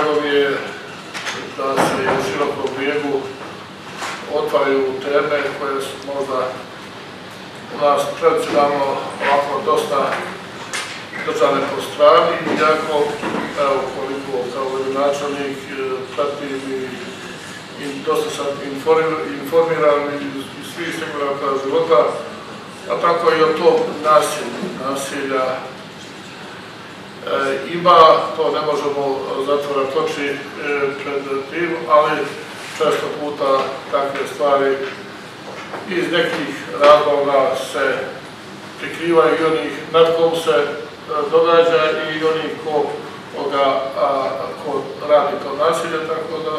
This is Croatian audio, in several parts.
drago mi je da se i u Širokom Brijegu otvaraju teme koje su možda u nas tradicionalno ovako dosta držane po strani, iako, evo, koliko kao gradonačelnik pratim i dosta sam informiran iz svih segmenata života, a tako i o tom nasilja ima, to ne možemo zatvorati oči pred tim, ali često puta takve stvari iz nekih razloga se prikrivaju i onih nad kom se događa i onih ko radi to nasilje, tako da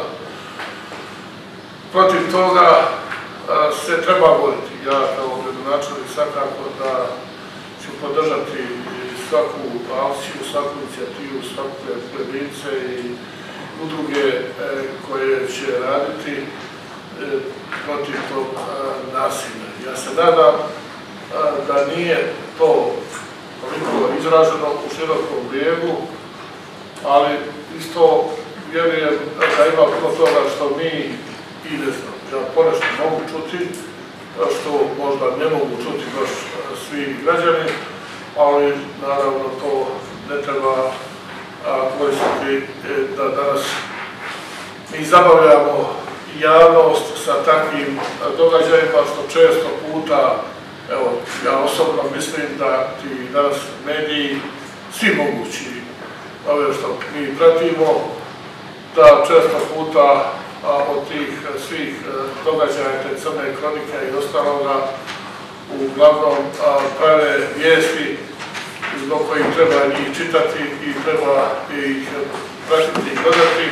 protiv toga se treba boriti. Ja kao gradonačelnik svakako da ću podržati svaku akciju, svaku inicijativu, svake plebince i udruge koje će raditi protiv tog nasilja. Ja se nadam da nije to toliko izraženo u Širokom Brijegu, ali isto vjerujem da ima puno toga što mi i ne znam. Ja ponešto mogu čuti, što možda ne mogu čuti baš svi građani, ali naravno to ne treba koristiti da danas mi zabavljamo javnost sa takvim događajima što često puta, evo, ja osobno mislim da ti danas mediji, svi mogući, ove što mi pratimo, da često puta od tih svih događaja, te crne kronike i ostaloga, uglavnom prave vijesti zbog kojih treba njih čitati i treba ih pratiti i gledati.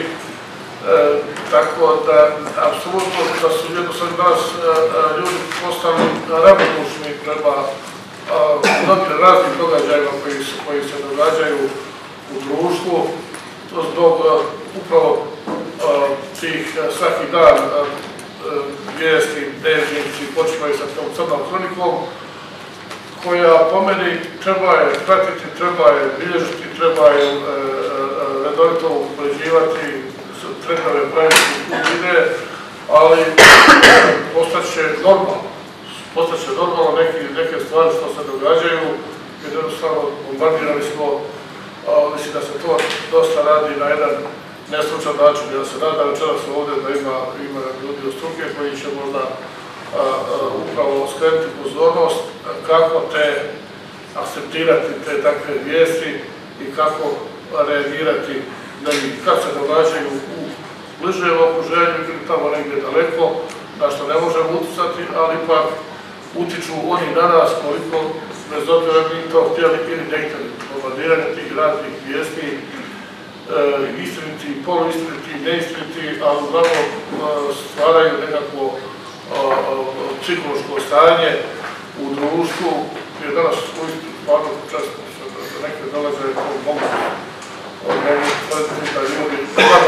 Tako da, apsolutno, da su jednostavno danas ljudi postali ravnodušni prema mnogim raznim događajima koji se događaju u društvu, zbog upravo tih svaki dan vijesti, dnevnici počinaju sa tom crnom kronikom, koja po meni treba je pratiti, treba je bilježiti, treba je redovito upoređivati, trendove praviti ide, ali postaće normalno neke stvari što se događaju, jer jednostavno bombardirali smo, mislim da se to dosta radi na jedan nestručan način. Ja se nadam večeras ovdje da ima ljudi od struke koji će možda upravo skrenuti pozornost kako akceptirati te takve vijesti i kako reagirati na njih. Kad se događaju u bližem okruženju ili tamo negdje daleko, na što ne možemo utjecati, ali ipak utiču oni na nas koliko, bez obzira mi to htjeli ili ne htjeli. Bombardiranje tih raznih vijesti, istiniti, poluistiniti, neistiniti, ali uglavnom stvaraju nekako psihološko stanje u društvu, jer danas stvarno često neke događaje mogu tvrditi da ljudi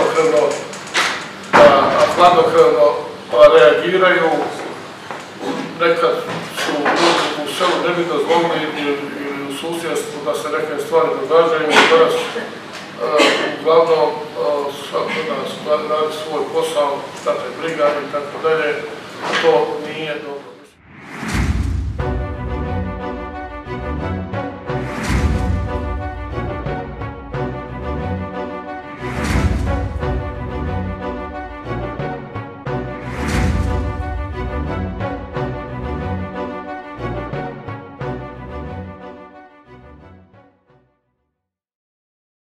hladnokrvno reagiraju. Nekad su ljudi u selu ne bi dozvolili ili u susjedstvu da se neke stvari događaju, danas uglavnom svako nas radi svoj posao, šta te briga i tako dalje, to nije dobro.